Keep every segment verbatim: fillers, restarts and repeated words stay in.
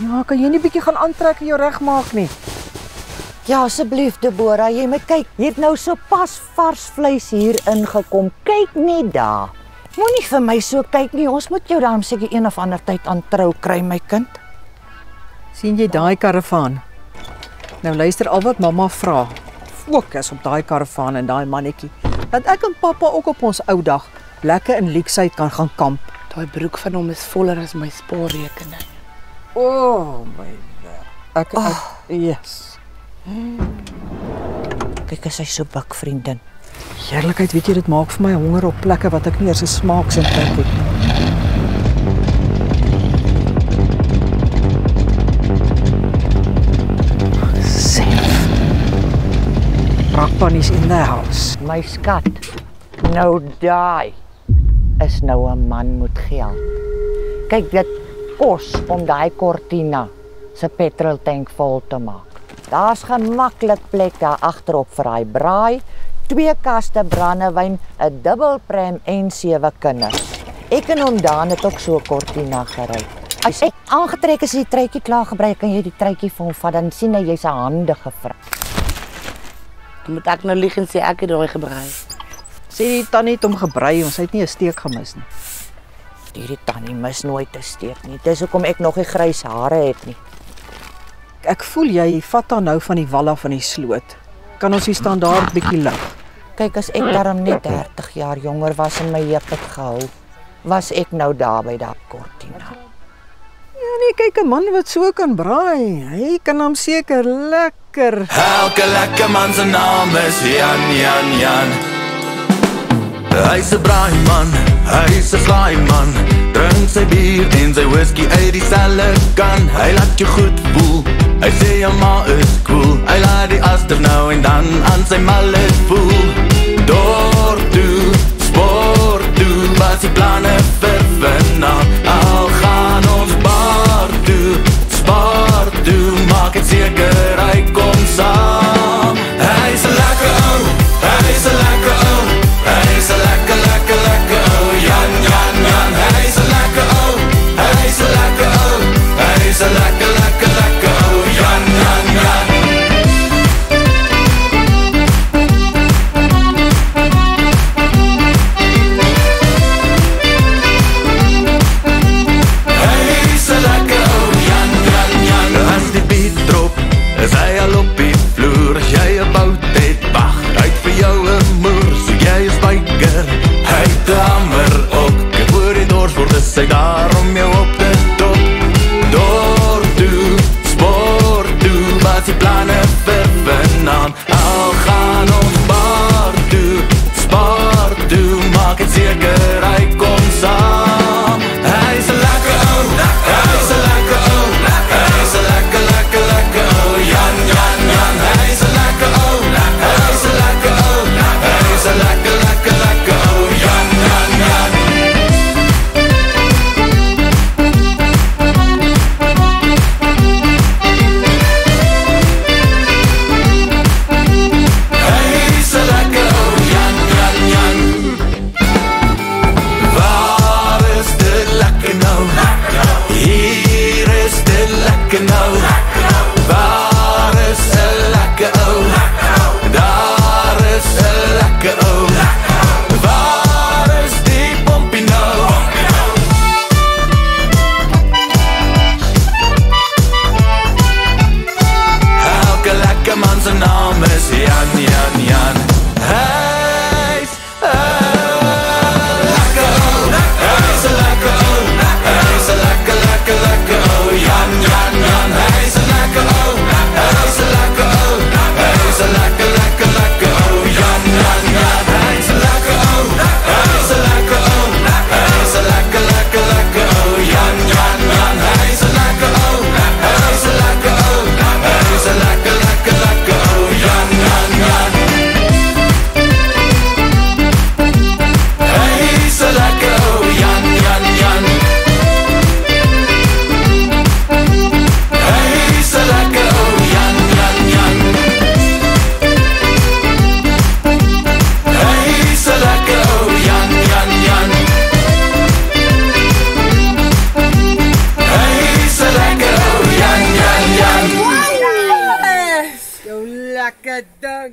Ja, kan jy nie bietjie gaan aantrek en jou regmaak nie? Ja, asseblief Deborah, jy moet kyk, jy het nou so pas vars vleis hier ingekom. Kyk net daar. Moenie vir my so kyk nie, ons moet jou dan seker een of ander tyd aan trou kry, my kind. Sien jy daai karavaan? Nou luister al wat mamma vra. Fokus op daai karavaan en daai mannetjie. Dat ek en pappa ook op ons ou dag lekker in Leksheid kan gaan kamp. Daai broek van hom is voller as my spaarrekening. O, oh, my God. Ek, ek, yes. Kyk as hy so buk, vriendin. Heerlikheid, weet jy, dit maak vir my honger op plekke wat ek nie eers 'n smaaksin het nie. Brakpanies in the house. My skat, nou daai is nou 'n man met geld. Kyk, dit kos om daai Cortina se petroltank vol te maak. Daar's gemaklik plek daar agterop vir daai braai, twee kaste brandewyn, 'n dubbelprem en sewe kinders. Ek en hom Daan het ook so 'n Cortina gery. As ek aangetrek is, die truitjie klaar gebruik, kan jy die truitjie vir hom vat, dan sien hy jy's 'n hande gevra. Dan moet ek nou lieg en sê ek het daai gebrei. Sê die tannie het hom gebrei, ons het nie 'n steek gemis nie. Hierdie tannie mis nooit 'n steek nie. Dis hoekom ek nog nie grys hare het nie. Ek voel jy vat dan nou van die wal af van die sloot. Kan ons hier staan daar 'n bietjie lig? Kyk, as ek daarom net dertig jaar jonger was en my heup het gehou, was ek nou daar by daai Cortina. Ja nee, kyk 'n man wat so kan braai. Hy kan hom seker lekker. Elke lekker man se naam is Jan, Jan, Jan. Hy's 'n braai man, hy's 'n fly man. Drink sy bier en sy whisky uit die kan. Hy laat jou goed voel. Hy sê jou ma is cool. Hy laat die aster nou en dan aan sy mallet voel. Door toe, sport toe, wat die planne vir vanaand. Al gaan ons bar toe, sport toe, maak het seker hy kom saam. Hy's 'n lekker ou, hy's 'n lekker ou, hy's 'n lekker, lekker, lekker ou. Jan, Jan, Jan, hy's 'n lekker ou, hy's 'n lekker ou, hy's 'n lekker, lekker, lekker ou. Jan, Jan, Jan. Hy's 'n lekker ou, Jan, Jan, Jan. As die beat drop, is hy al op die vloer. As jy 'n bout het, wag, uit vir jou 'n moer. So jy is biker, hy het 'n hamer op. Ek hoor die doors word, is hy daar om jou op te top. Door toe, sport toe, wat die planne vir vanaand. Al gaan ons bar toe, sport toe, maak het seker hy kom saam. Hy's 'n lekker ou, hy's 'n lekker ou, hy's 'n lekker, lekker, lekker ou. Jan, Jan, Jan, hy's 'n lekker ou, hy's 'n lekker ou, hy's 'n lekker, lekker, lekker ou. Jan, Jan, Jan. Hy's 'n lekker ou, Jan, Jan, Jan. Waar is dit lekker nou? Hier is dit lekker nou. Waar is 'n lekker ou? Daar is 'n lekker ou. Waar is die pompie nou? Elke lekker man se naam is Jan, Jan, Jan. Hy's 'n lekker ou, hy's 'n lekker ou, hy's 'n lekker, lekker, lekker ou. Jan, Jan, Jan, hy's 'n lekker ou, hy's 'n lekker ou, hy's 'n lekker, lekker, lekker ou. Jan, Jan, Jan, hy's 'n lekker ou, hy's 'n lekker ou, hy's 'n lekker, lekker, lekker ou. Jan, Jan, Jan, hy's 'n lekker ou, hy's 'n lekker ou, hy's 'n lekker, lekker, lekker ou. Jan, Jan, Jan. dag.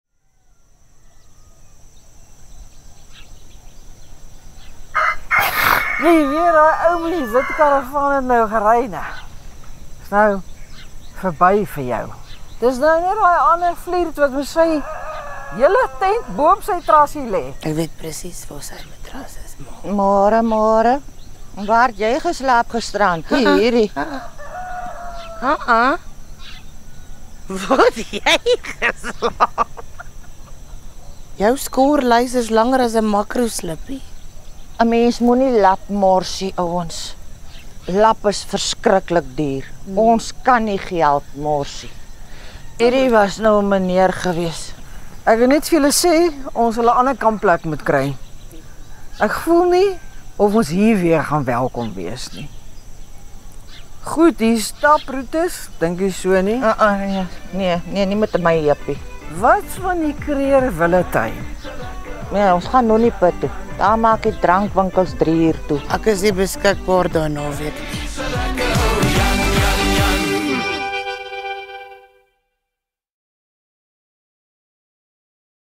Nee, weer daai ou met die wit karavaan het nou gery nou. Is nou verby vir jou. Dis nou net daai ander vliert wat met sy hele tent bo op sy trassie lê. Ek weet presies waar sy matras is, ma. Môre, môre. Waar het jy geslaap gisterand? Hierdie. Ha-ha. Waar het jy geslaap? Jou skoorlys is langer as 'n makroslippie. 'n Mens moenie lap morsie, ouens. Lap is verskriklik duur. Hmm. Ons kan nie geld morsie. Hierdie was nou 'n meneer gewees. Ek wil net vir julle sê, ons wil 'n ander kampplek moet kry. Ek voel nie of ons hier weer gaan welkom wees nie. Goed, die staproetes, dink jy so nie? Uh -uh, nee, nee, nee, nie met my heppie. Wat van die Kreer Willetuin? Nee, ons gaan nog nie put toe. Daar maak die drankwinkels drie uur toe. Ek is nie beskikbaar daarna, weet ek.